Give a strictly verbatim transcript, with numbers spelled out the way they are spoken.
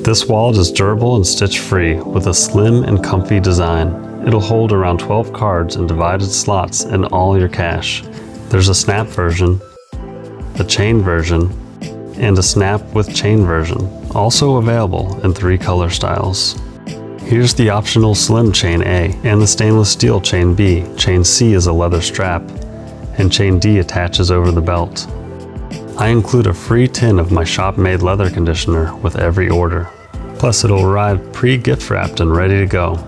This wallet is durable and stitch-free with a slim and comfy design. It'll hold around twelve cards in divided slots and all your cash. There's a snap version, a chain version, and a snap with chain version, also available in three color styles. Here's the optional slim chain A and the stainless steel chain B. Chain C is a leather strap, and chain D attaches over the belt. I include a free tin of my shop-made leather conditioner with every order. Plus it'll arrive pre-gift wrapped and ready to go.